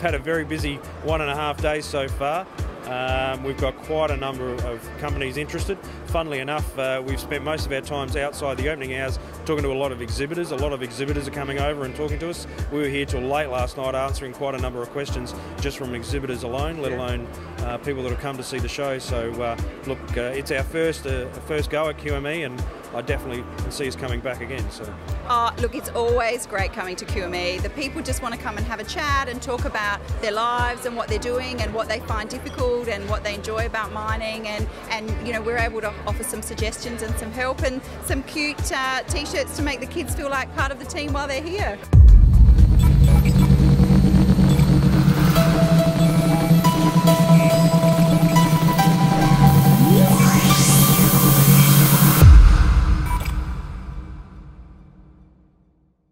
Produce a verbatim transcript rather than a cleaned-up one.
had a very busy one and a half days so far. Um, we've got quite a number of companies interested. Funnily enough, uh, we've spent most of our times outside the opening hours talking to a lot of exhibitors. A lot of exhibitors are coming over and talking to us. We were here till late last night answering quite a number of questions just from exhibitors alone, let alone uh, people that have come to see the show. So uh, look, uh, it's our first uh, first go at Q M E, and I definitely can see us coming back again. So. Oh, look, it's always great coming to Q M E. The people just want to come and have a chat and talk about their lives and what they're doing and what they find difficult and what they enjoy about mining, and, and you know, we're able to offer some suggestions and some help and some cute uh, t-shirts to make the kids feel like part of the team while they're here.